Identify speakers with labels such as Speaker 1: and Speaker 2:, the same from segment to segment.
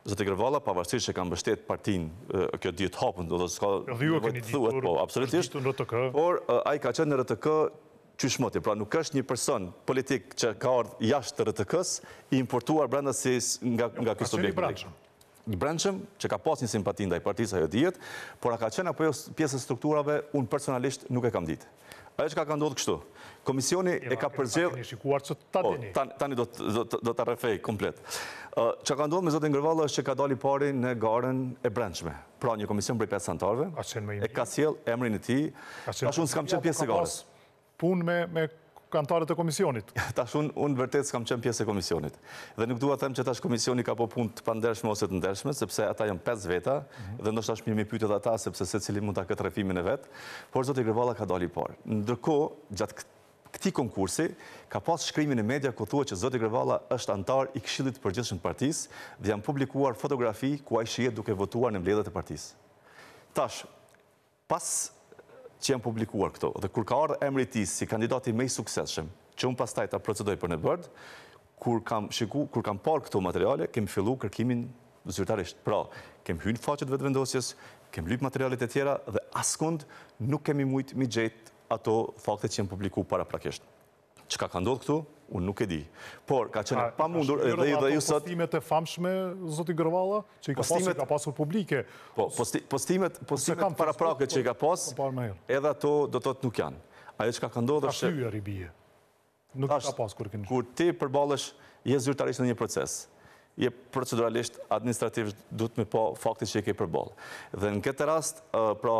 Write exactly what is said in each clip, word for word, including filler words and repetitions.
Speaker 1: Zoti Gërvalla, pavarësisht që ka mbështet partinë, kjo dihet hapën, do të s'ka
Speaker 2: Edhe ju e keni ditur,
Speaker 1: po, absolutisht.
Speaker 2: N R T K.
Speaker 1: Por ai ka qenë në R T K qyshmoti, pra nuk është një person politik që ka ardhur jashtë R T K-s i importuar brenda si nga nga ky subjekt politik. I brendshëm, që ka pas një simpati ndaj partisë, ajo dihet, por a ka qenë apo jo pjesë e strukturave, unë personalisht nuk e kam ditë. Ajo që ka ndodhur kështu. Komisioni e ka përgjell...
Speaker 2: Keni shikuar që ta dini.
Speaker 1: Tani do të rrefej komplet. Që ka ndodhur me zotin Gërvalla është që ka dali pari në garën e brendshme. Pra një komision për pesë anëtarëve, e ka sjell emrin e tij. Tash unë s'kam qenë pjesë e garës.
Speaker 2: Punë me anëtarët e komisionit.
Speaker 1: Tash unë unë vërtet s'kam qenë pjesë e komisionit. Dhe nuk dua të them që tash komisioni ka po punë të pandershme ose të ndershme, sepse ata janë pesë veta, dhe ndoshta është mirë mi pyetë ata sepse secili mund ta ketë rrefimin e vet, por zoti Gërvalla ka dalë i parë. Ndërkohë, gjatë këtij konkursi ka pas shkrimin e media ku thuhet që zoti Gërvalla është antar i Këshillit të Përgjithshëm të partisë dhe janë publikuar fotografi ku ai shihet duke votuar në mbledhjet e partisë. Tash, pas që janë publikuar këto, dhe kur ka ardhur emri i tij si kandidati më i suksesshëm, që unë pastaj ta procedoj për në bërd, kur kam shiku, kur kam parë këto materiale, kemi filluar kërkimin zyrtarisht. Pra, kemi hyrë në faqet vetëvendosjes, kemi lyp materialet e tjera dhe askund nuk kemi mujt mi gjetë ato fakte që janë publikuar paraprakisht. Çka ka ndodhur këtu, unë nuk e di. Por ka qenë pa mundur edhe ju dhe ju sot...
Speaker 2: Postimet e famshme, zoti Gërvalla, që i ka pasur, ka pasur publike.
Speaker 1: Po, postimet paraprake që i ka pas, edhe ato do të thotë nuk janë. Ajo që ka ndodhur është...
Speaker 2: Ka shlyer i bie. Nuk ka pas kur kënë.
Speaker 1: Kur ti përballesh, je zyrtarisht në një proces, je proceduralisht, administrativisht, duhet me pa faktit që i ke përballë. Dhe në këtë rast, pra,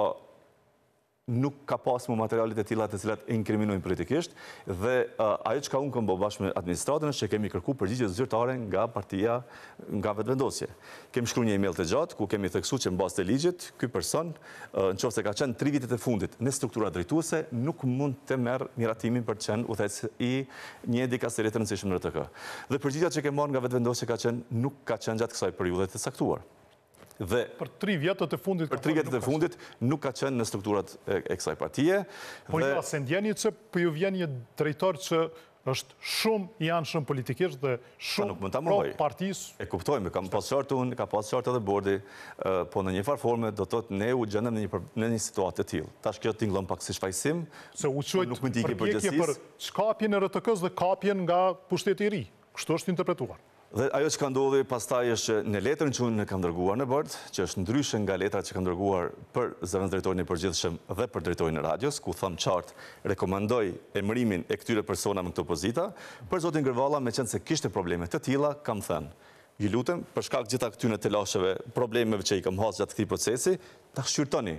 Speaker 1: nuk ka pas më materialet e tilla të cilat e inkriminuin politikisht, dhe ajo që ka unë këmbo bashkë me administratën është që kemi kërku përgjigje zyrtare nga partia, nga vetëvendosje. Kemi shkruar një email të gjatë, ku kemi theksuar që në bazë të ligjit, ky person, nëse ka qenë tri vitet e fundit në struktura drejtuese, nuk mund të merr miratimin për të qenë udhëheqës i një dikasteri të rëndësishme në R T K. Dhe përgjigja që kemi marrë nga vetëvendosja ka qenë nuk ka qenë gjatë kësaj periudhe të caktuar. Dhe
Speaker 2: për tri vjetët e fundit
Speaker 1: për tri vjetët e fundit nuk ka qenë në strukturat e kësaj partije.
Speaker 2: Po ja, se ndjeni që po ju vjen një drejtor që është shumë i anshëm politikisht dhe shumë pro partisë.
Speaker 1: E kuptojmë, kam pas qartë unë, ka pas qartë edhe bordi, po në një farë forme do të thotë ne u gjendëm në një situatë të tillë. Tash kjo tingëllon pak si shfaqsim,
Speaker 2: se u quajt përpjekje për shkapjen e R T K-s dhe kapjen nga pushteti i ri. Kështu është interpretuar.
Speaker 1: Dhe ajo që ka ndodhi pastaj është që në letrën që unë kam dërguar në bord, që është ndryshe nga letrat që kam dërguar për zëvendës drejtorin e përgjithshëm dhe për drejtorin e radios, ku thëmë qartë, rekomandoj emërimin e këtyre persona me këto pozita, për zotin Gërvalla, me qenë se kishte probleme të tilla, kam thënë, ju lutem, për shkak gjitha këtyre të lasheve, problemeve që i kam hasë gjatë këtij procesi, ta shqyrtoni.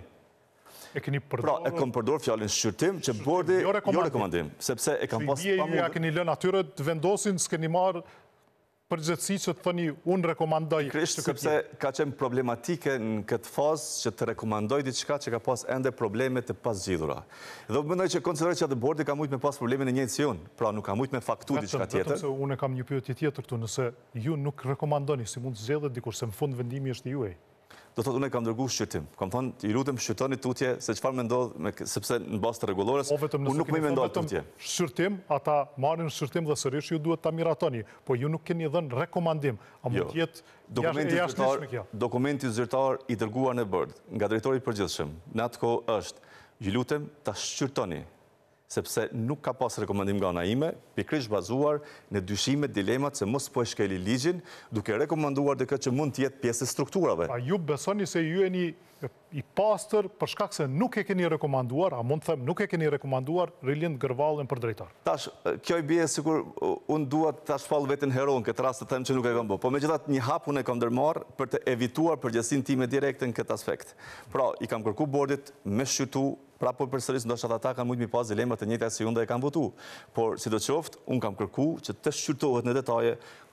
Speaker 2: E keni përdor...
Speaker 1: Pra, e kam përdor fjalën shqyrtim, që bordi jo rekomandim, sepse e kam pas
Speaker 2: pamundur. Ja keni lënë atyre të vendosin, s'keni marrë përgjithësi që të thëni unë rekomandoj...
Speaker 1: Krisht, sepse ka qenë problematike në këtë fazë që të rekomandoj diçka që ka pas ende probleme të pas gjithura. Dhe u mendoj që konsideroj që atë bordi ka mujt me pas probleme në njëjtë si unë, pra nuk ka mujt me faktu diçka tjetër.
Speaker 2: Vetëm se unë kam një pyetje tjetër këtu, nëse ju nuk rekomandoni si mund të zgjedhet dikur se në fund vendimi është i juaj.
Speaker 1: Do thotë unë kam dërguar shqyrtim. Kam thonë, i lutem shqyrtoni tutje se çfarë mendoj, sepse në bazë të rregullores unë nuk më mendoj tutje.
Speaker 2: Shqyrtim, ata marrin shqyrtim dhe sërish ju duhet ta miratoni, po ju nuk keni dhënë rekomandim. A mund të jetë jashtëligjshme kjo?
Speaker 1: Dokumenti zyrtar i dërguar në bord nga drejtori i përgjithshëm në atë kohë është, ju lutem ta shqyrtoni, sepse nuk ka pas rekomandim nga ana ime, pikërisht bazuar në dyshime, dilemat se mos po e shkeli ligjin, duke rekomanduar dikë që mund të jetë pjesë e strukturave.
Speaker 2: A ju besoni se ju jeni i pastër për shkak se nuk e keni rekomanduar, a mund të them nuk e keni rekomanduar Rilind Gërvallën për drejtar?
Speaker 1: Tash, kjo i bie sikur unë dua ta shpall veten heron këtë rast të them që nuk e kam bë. Po megjithatë një hap unë e kam ndërmarr për të evituar përgjegjësinë time direkte në këtë aspekt. Pra, i kam kërkuar bordit me shqyrtu. Pra po përsëris ndoshta ata kanë mujt mi pas dilemat të njëjta si unë dhe e kanë votu. Por sidoqoftë, unë kam kërkuar që të shqyrtohet në detaje